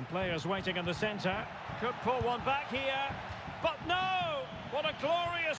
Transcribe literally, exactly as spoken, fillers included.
Players waiting in the centre. Could pull one back here. But no! What a glorious...